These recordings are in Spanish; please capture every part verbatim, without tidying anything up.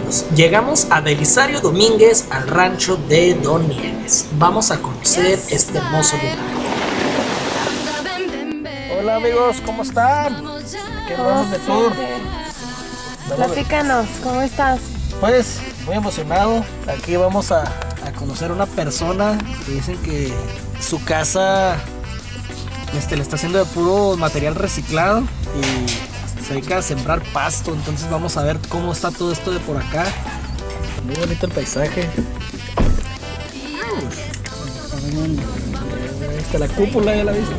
amigos, llegamos a Belisario Domínguez, al rancho de Don Nieves. Vamos a conocer este hermoso lugar. Hola amigos, ¿cómo están? ¿Qué vamos de tour? Platícanos, ¿cómo estás? Pues muy emocionado. Aquí vamos a, a conocer a una persona que dicen que su casa este, le está haciendo de puro material reciclado y se dedica a sembrar pasto. Entonces vamos a ver cómo está todo esto de por acá. Muy bonito el paisaje. Esta la cúpula, ya la viste.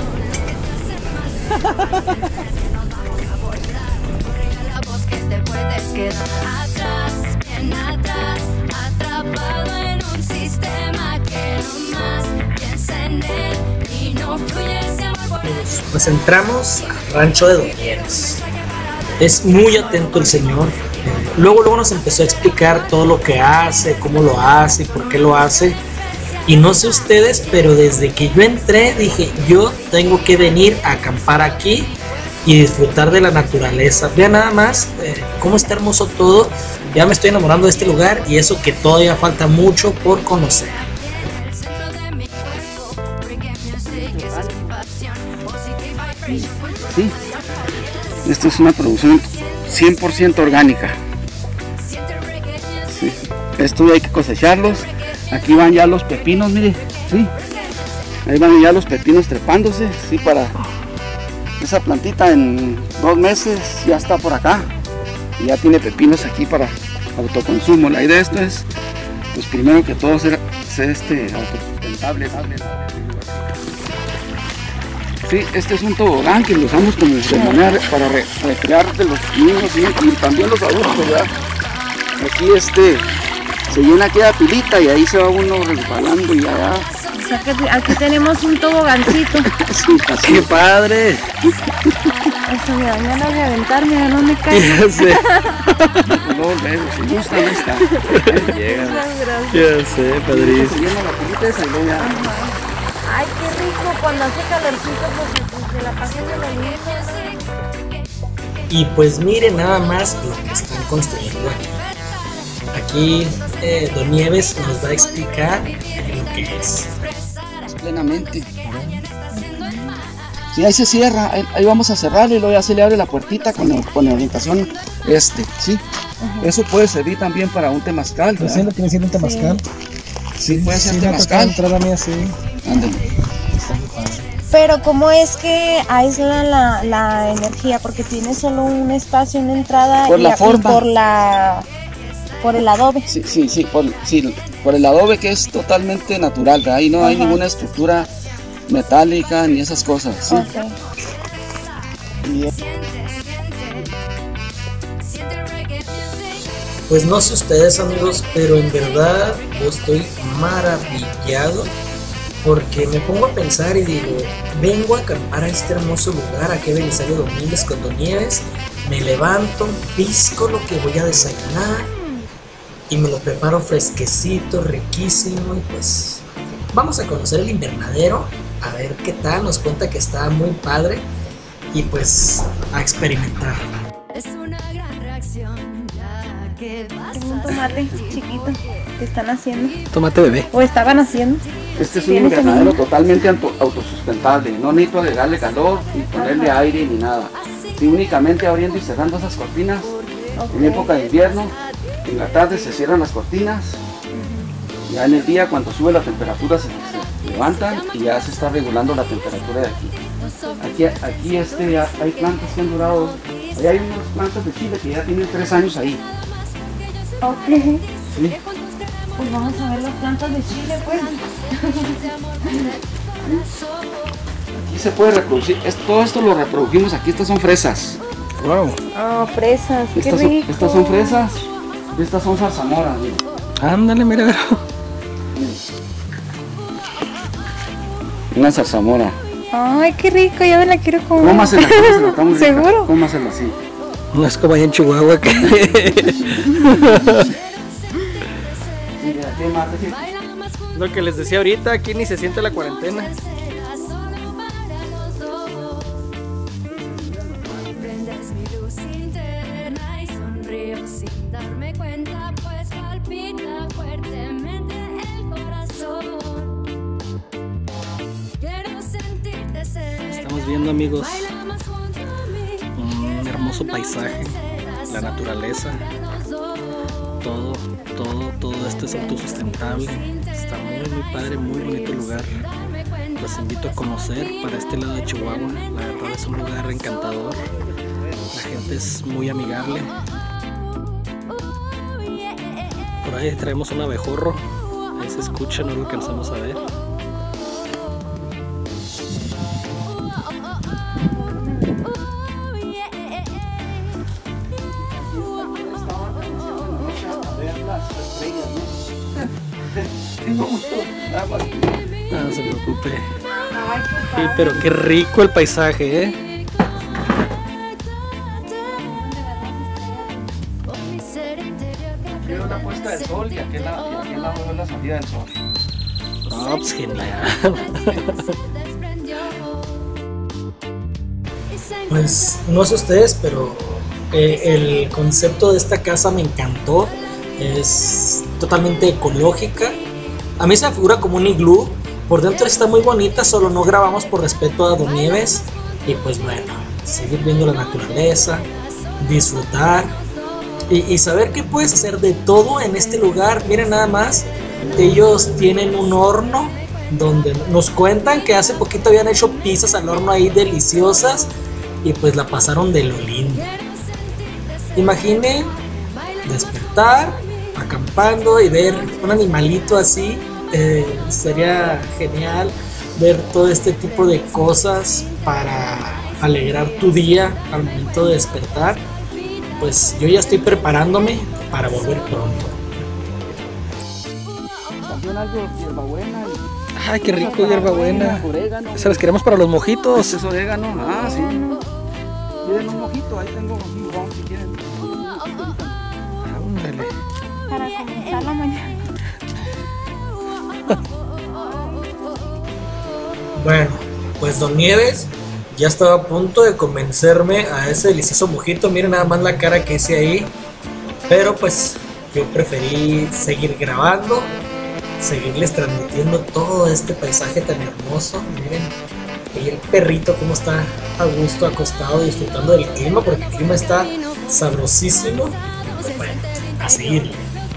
Te puedes quedar atrás, bien atrás, atrapado en un sistema que no más piensa en él y no fluye ese amor. Pues entramos al rancho de Don Nieves. Es muy atento el señor. Luego, luego nos empezó a explicar todo lo que hace, cómo lo hace, por qué lo hace. Y no sé ustedes, pero desde que yo entré dije, yo tengo que venir a acampar aquí y disfrutar de la naturaleza. Vean nada más eh, cómo está hermoso todo. Ya me estoy enamorando de este lugar y eso que todavía falta mucho por conocer. Sí, esto es una producción cien por ciento orgánica. Sí. Esto hay que cosecharlos. Aquí van ya los pepinos, mire, sí. Ahí van ya los pepinos trepándose, sí, para esa plantita en dos meses ya está por acá. Y ya tiene pepinos aquí para autoconsumo. La idea de esto es, pues primero que todo, ser, ser este, autosustentable. Sí, este es un tobogán que lo usamos como de manera para re, recrear de los niños, ¿sí? Y también los adultos, ¿verdad? Aquí este se llena aquella pilita y ahí se va uno resbalando y allá. O sea que aquí tenemos un tobogancito. Sí, así. ¡Qué padre! Eso me dan ganas de aventarme, ¿a dónde cae? Ya sé. No, luego, si gusta, no está. Llega. Ya sé, padrísimo. Se llena la pilita esa y luego ya. Ay, qué rico, cuando hace calorcito, pues, pues se la pasan de la luna. Y pues miren nada más lo que están construyendo aquí. Aquí eh, Don Nieves nos va a explicar lo que es. Plenamente. Sí, ahí se cierra, ahí, ahí vamos a cerrar y luego ya se le abre la puertita con, el, con la orientación este, sí. Uh-huh. Eso puede servir también para un temazcal. ¿Pues sí, lo tiene siendo un temazcal? Sí, sí, puede ser sí, temazcal. Entrar a mí así. Ándale. Pero ¿cómo es que aísla la, la energía? Porque tiene solo un espacio, una entrada por y, la forma. y por la por el adobe. Sí, sí, sí, por, sí, por el adobe que es totalmente natural, ¿verdad? Ahí no hay Ajá. ninguna estructura metálica ni esas cosas. ¿Sí? Okay. Y, pues no sé ustedes amigos, pero en verdad yo estoy maravillado porque me pongo a pensar y digo, vengo a acampar a este hermoso lugar, aquí a Belisario Domínguez con Don Nieves, me levanto, pisco lo que voy a desayunar y me lo preparo fresquecito, riquísimo y pues vamos a conocer el invernadero, a ver qué tal, nos cuenta que está muy padre y pues a experimentar. Es una gran reacción, ya que Tengo un tomate chiquito que están haciendo. Tomate bebé. O estaban haciendo. Este es un invernadero totalmente auto, autosustentable, no necesito agregarle calor, ni ponerle Ajá. aire, ni nada. Y únicamente abriendo y cerrando esas cortinas, okay. En época de invierno, en la tarde se cierran las cortinas, uh-huh. Ya en el día cuando sube la temperatura se, se levantan y ya se está regulando la temperatura de aquí. Aquí, aquí este, hay plantas que han durado, ahí hay unas plantas de chile que ya tienen tres años ahí. Ok. Sí. Pues vamos a ver las plantas de chile, pues. Aquí se puede reproducir, es, todo esto lo reprodujimos aquí, estas son fresas. Wow. Ah, oh, fresas, qué estas rico. Son, estas son fresas, estas son zarzamoras. Mira. Ándale, mira, mira. Una zarzamora. Ay, qué rico, ya me la quiero comer. Cómasela, cómasela, está muy rica. ¿Seguro? Cómasela así. No es como allá en Chihuahua que... Lo que les decía ahorita, aquí ni se siente la cuarentena. Prendes mi luz interna y sonrío sin darme cuenta. viendo, amigos, un hermoso paisaje, la naturaleza, todo, todo, todo esto es autosustentable, está muy, muy padre, muy bonito el lugar. Los invito a conocer para este lado de Chihuahua, la verdad es un lugar encantador, la gente es muy amigable. Por ahí traemos un abejorro, ahí se escucha, no lo alcanzamos a ver. No se preocupe. Sí, pero qué rico el paisaje, ¿eh? Aquí veo la puesta del sol y aquí en la, y aquí en la, veo la salida del sol. No, pues genial. Pues no sé ustedes, pero eh, el concepto de esta casa me encantó. Es totalmente ecológica. A mí se me figura como un iglú. Por dentro está muy bonita, solo no grabamos por respeto a Don Nieves. Y pues bueno, seguir viendo la naturaleza, disfrutar y, y saber que puedes hacer de todo en este lugar. Miren nada más, ellos tienen un horno donde nos cuentan que hace poquito habían hecho pizzas al horno ahí deliciosas y pues la pasaron de lo lindo. Imaginen despertar acampando y ver un animalito así. Eh, sería genial ver todo este tipo de cosas para alegrar tu día al momento de despertar. Pues yo ya estoy preparándome para volver pronto. También algo de hierbabuena. Ay, qué rico, hierbabuena. Se las queremos para los mojitos. Este es orégano, ah, sí. ¿Quieren un mojito? Ahí tengo un ron si quieren. Ándale. Para comenzar la mañana. Bueno, pues Don Nieves ya estaba a punto de convencerme a ese delicioso mojito. Miren nada más la cara que hice ahí. Pero pues yo preferí seguir grabando, seguirles transmitiendo todo este paisaje tan hermoso. Miren, y el perrito como está a gusto acostado disfrutando del clima, porque el clima está sabrosísimo. Pues bueno, a seguirle.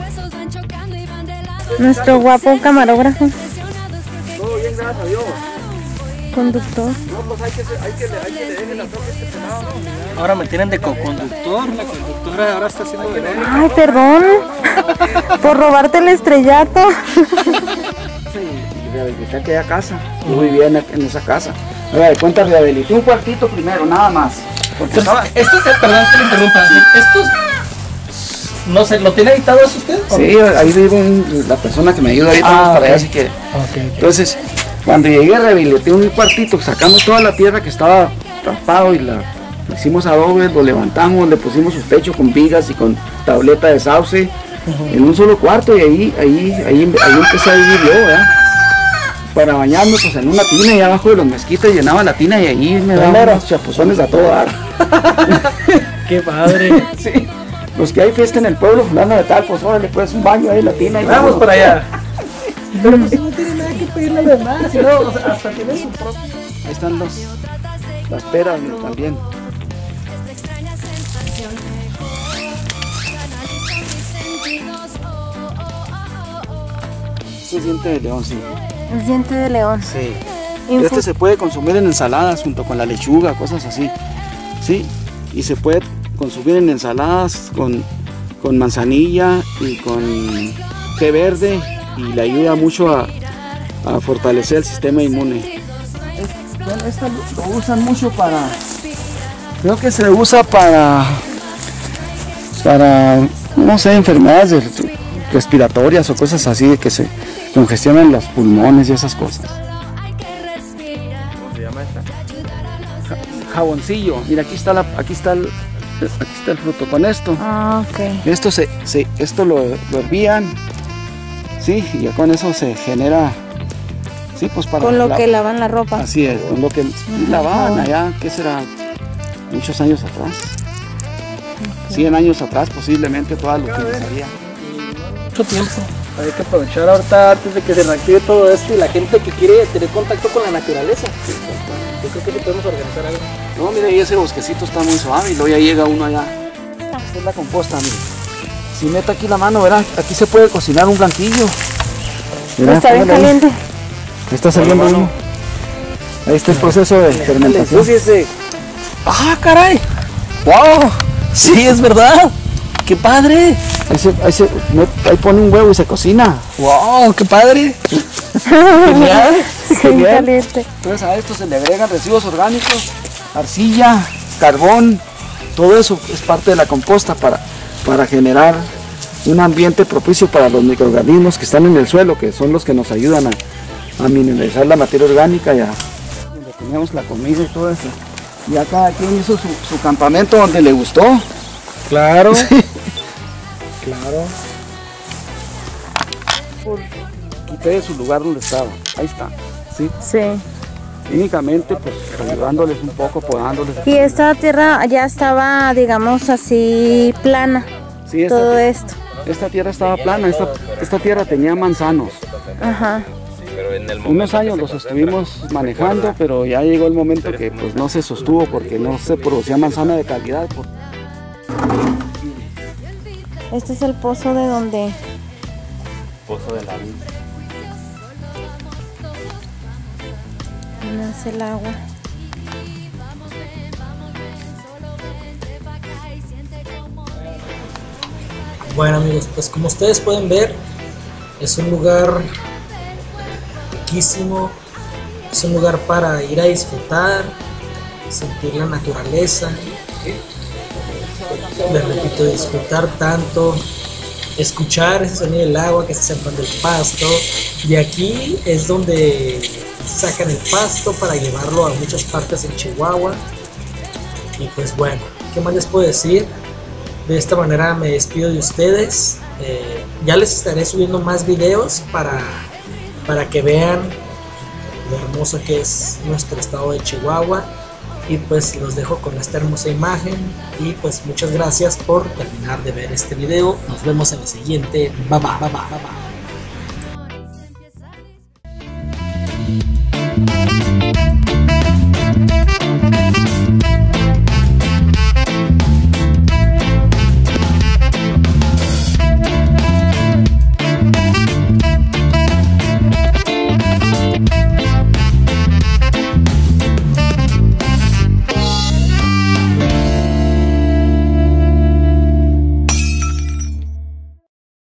Nuestro guapo camarógrafo, Todo bien, gracias a Dios. conductor. No, pues hay que, hay que, hay que le dejen la troca a este pelado, ¿no? Ahora me tienen de co-conductor, la conductora ahora está haciendo de Ay, perdón por robarte el estrellato. Y rehabilité aquella casa. Yo vivía en, en esa casa. Ahora de cuenta, rehabilité un cuartito primero, nada más. Porque estaba... Estos, perdón que le interrumpa, estos, no sé, ¿lo tiene editado eso usted? Sí, ahí vivo un- la persona que me ayuda ahorita Ah, para ok. allá, así que... Okay, okay. Entonces, cuando llegué rehabilité un cuartito, sacamos toda la tierra que estaba tapado y la hicimos adobe, lo levantamos, le pusimos su techo con vigas y con tableta de sauce en un solo cuarto y ahí, ahí, ahí, ahí empecé a vivir yo, ¿verdad? Para bañarme pues en una tina y abajo de los mezquites llenaba la tina y ahí me daban Primero. unos chapuzones a todo dar. Qué padre. Sí. Los que hay fiesta en el pueblo, fulano de tal, pues órale, pues un baño ahí en la tina y Vamos todo. para allá. Pero pues no tiene nada que pedirle a los demás, sino, o sea, hasta tiene su propio. Ahí están los, las peras mira, también. Este es diente de león, sí. El diente de león. Sí. Infu- Este se puede consumir en ensaladas junto con la lechuga, cosas así. Sí. Y se puede consumir en ensaladas con, con manzanilla y con té verde y le ayuda mucho a, a fortalecer el sistema inmune. Es- bueno, esto lo, lo usan mucho para, creo que se usa para, para, no sé, enfermedades de- respiratorias o cosas así, de que se congestionan los pulmones y esas cosas. ¿Cómo se llama esta? Ja- jaboncillo, mira aquí está la, aquí está el, aquí está el fruto con esto. Ah, ok. Esto se, se esto lo, lo hervían, sí, y ya con eso se genera, sí, pues para Con lo la- que lavan la ropa. así es, con lo que lavaban allá, ¿qué será? Muchos años atrás, cien años atrás posiblemente toda lo utilizaría. Mucho tiempo. Hay que aprovechar ahorita antes de que se reactive todo esto y la gente que quiere tener contacto con la naturaleza. creo que sí podemos organizar algo. No, mire, ahí ese bosquecito está muy suave y luego ya llega uno allá. Esta es la composta, mire. Si mete aquí la mano, verá, aquí se puede cocinar un blanquillo. Mirá, está bien caliente. Ahí está saliendo uno. Ahí está el proceso de fermentación. ¡Ah, caray! ¡Wow! Sí, es verdad. ¡Qué padre! Ahí, se, ahí, se, ahí pone un huevo y se cocina. ¡Wow! ¡Qué padre! Genial. Genial. Caliente. Entonces a esto se le agregan residuos orgánicos, arcilla, carbón, todo eso es parte de la composta para, para generar un ambiente propicio para los microorganismos que están en el suelo, que son los que nos ayudan a, a mineralizar la materia orgánica y a donde tenemos la comida y todo eso. Y acá cada quien hizo su, su campamento donde le gustó. Claro. Sí. Claro. Quité de su lugar donde estaba. Ahí está. Sí. Sí. Únicamente pues ayudándoles un poco, podándoles. Y esta tierra ya estaba, digamos así, plana. Sí, esta, todo esto. Esta tierra estaba plana, esta, esta tierra tenía manzanos. Ajá. Unos años los estuvimos manejando, pero ya llegó el momento que pues no se sostuvo porque no se producía manzana de calidad. Este es el pozo de donde... Pozo de la vida. nace el agua. Bueno amigos, pues como ustedes pueden ver, es un lugar riquísimo, es un lugar para ir a disfrutar, sentir la naturaleza, les repito, disfrutar tanto, escuchar ese sonido del agua que se sepan del pasto. De aquí es donde sacan el pasto para llevarlo a muchas partes en Chihuahua. Y pues bueno, ¿qué más les puedo decir? De esta manera me despido de ustedes. Eh, ya les estaré subiendo más videos para, para que vean lo hermoso que es nuestro estado de Chihuahua. Y pues los dejo con esta hermosa imagen. Y pues muchas gracias por terminar de ver este video. Nos vemos en el siguiente. Bye bye, bye bye, bye bye.